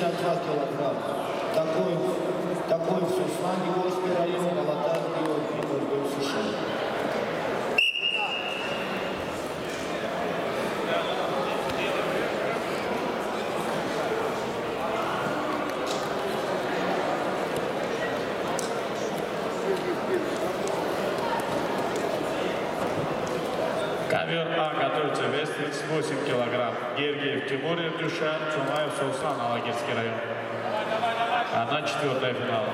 52 килограмма. Такой в Суслане, Волжский район, Молотар, Георгий, США. Ковер А готовится, вес 38 килограмм. Гергиев Тимур, Ирдюша, Чумаев, Сулсан, Алагирский район. 1/4 финала.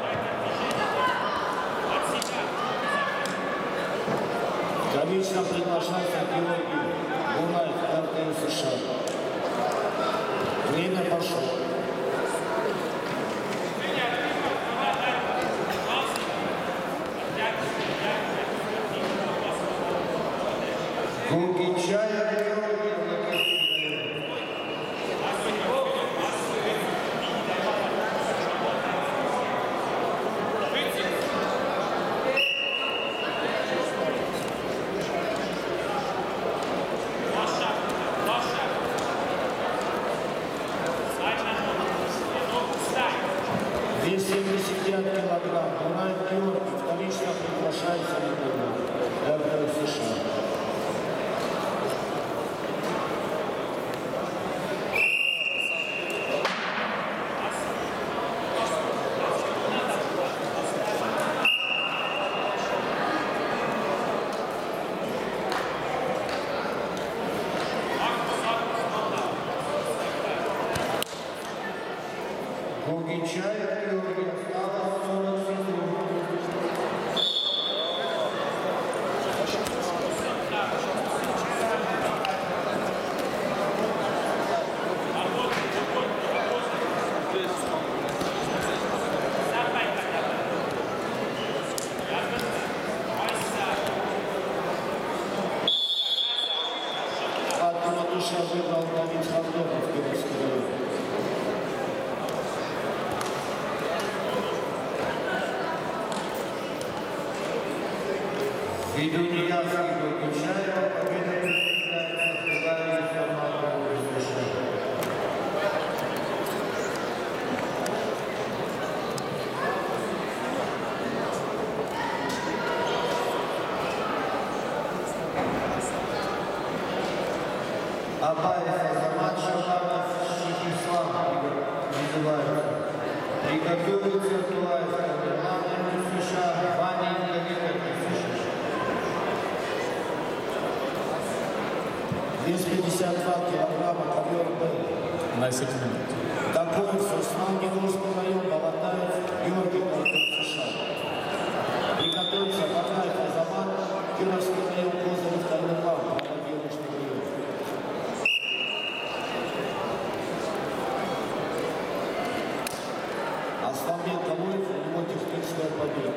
Конечно, приглашался Георгий Бунаев, РТ США. Время пошло. Гугичаев Георгий, вес 75 килограмм. Бунаев Георгий вторично приглашается на РТ США. Гугичаев Георгий, осталось 40 секунд. Фатима Душа выбрал Давид Хардов, Кировский район. Ввиду неясных Гугичаева победа присуждается Федору Самарову из США. Абаев Азамат, Шабанов, Шихислам вызывают. Приготовиться Туаев, Каберман из США, Ваня Инговиков из США. Вес 52 килограмма, ковер Б. На секунду. Такой Суслан, Волжский район, Молотаев, Георгий, РТ США. Приготовиться Абаев Азамат, Кировский район, Козырев, Тайнеплав, Молодежный район. Асланбек Камуев, его техническая победа.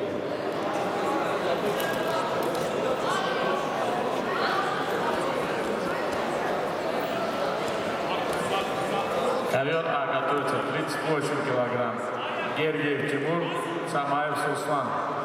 Ковер А готовится, 38 килограмм. Гергиев Тимур, Самаев, Суслан.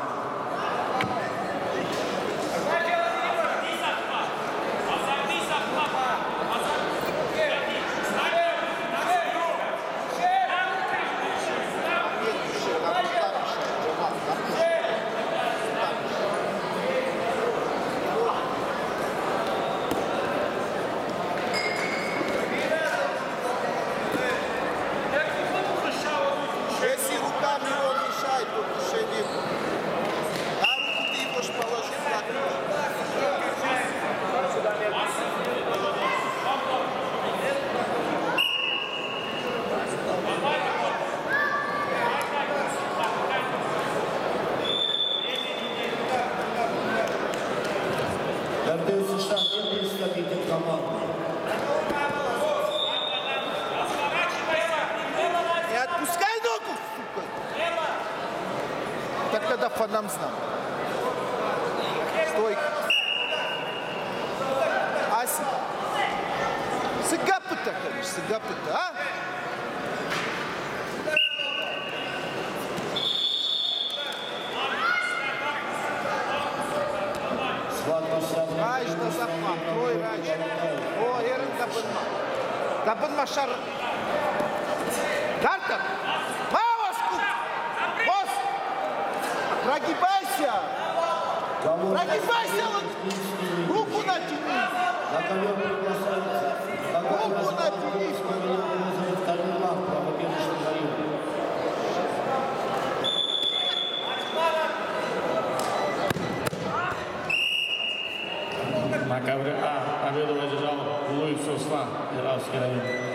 Если руками его мешает, то решение. А руку ты можешь положить так. РТ США не представитель команды. Не отпускай ногу, сука. Так тогда по нам знам. Стой. Ася. Сыгапы-то, конечно, сыгапы-то, а? Ай, что за пак, трой раньше. О, Эрин Габынма. Габынма шар. Да? И весело! Руку натяни! На ковер приглашается Гагарина Кировский район, Розовый второй план, правобережный район. На ковре А победу одержал Луис Суслан, Яровский район.